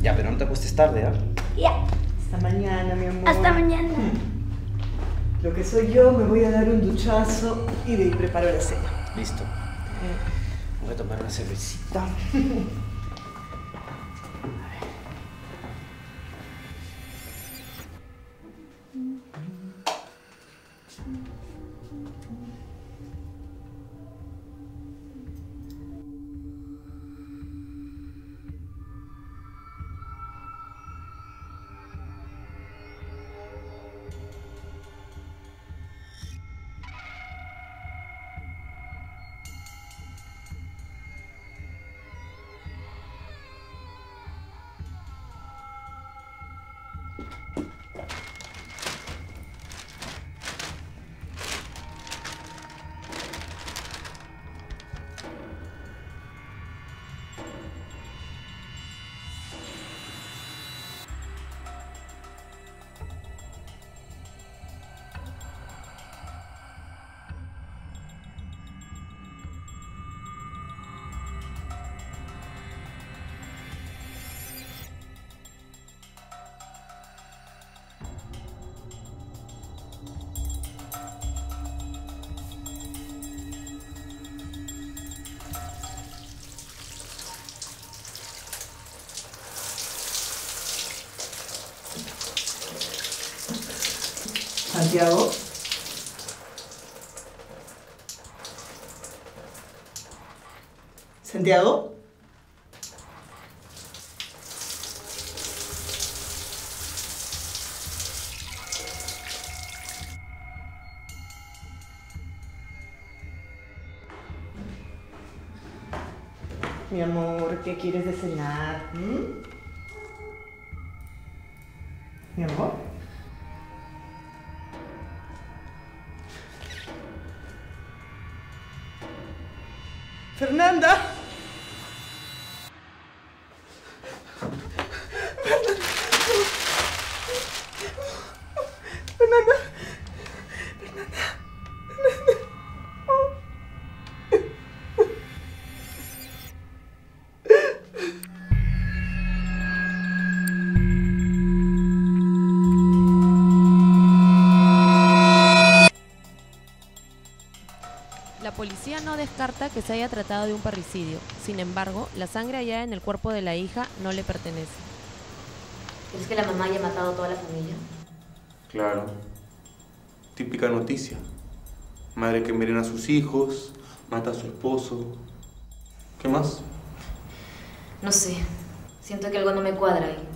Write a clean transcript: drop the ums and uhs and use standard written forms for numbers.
Ya, pero no te acuestes tarde, ¿ah? Ya. Hasta mañana, mi amor. Hasta mañana. Lo que soy yo, me voy a dar un duchazo y de ahí preparo la cena. Listo. Voy a tomar una cervecita. Santiago. Santiago. Mi amor, ¿qué quieres de cenar? Mi amor. Fernanda. Fernanda. La policía no descarta que se haya tratado de un parricidio. Sin embargo, la sangre hallada en el cuerpo de la hija no le pertenece. ¿Crees que la mamá haya matado a toda la familia? Claro. Típica noticia. Madre que envenena a sus hijos, mata a su esposo. ¿Qué más? No sé. Siento que algo no me cuadra ahí.